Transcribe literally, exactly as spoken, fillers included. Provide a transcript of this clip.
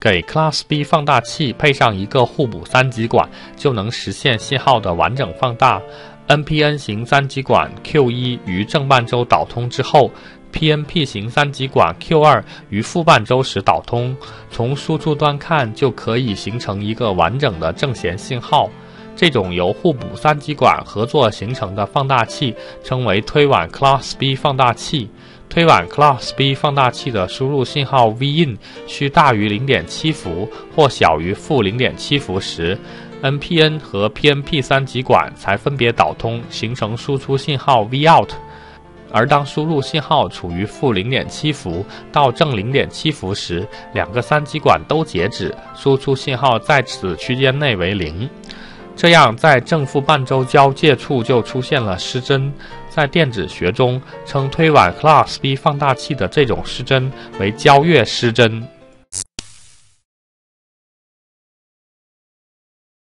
给 Class B 放大器配上一个互补三极管，就能实现信号的完整放大。N P N 型三极管 Q 一 于正半周导通之后， P N P 型三极管 Q 二 于负半周时导通，从输出端看就可以形成一个完整的正弦信号。这种由互补三极管合作形成的放大器称为推挽 Class B 放大器。推挽 Class B 放大器的输入信号 Vin 需大于 零点七 伏或小于负 零点七 伏时， N P N 和 P N P 三极管才分别导通，形成输出信号 Vout。而当输入信号处于负 零点七 伏到正 零点七 伏时，两个三极管都截止，输出信号在此区间内为零。这样在正负半周交界处就出现了失真。在电子学中称推挽 Class B 放大器的这种失真为交跃失真。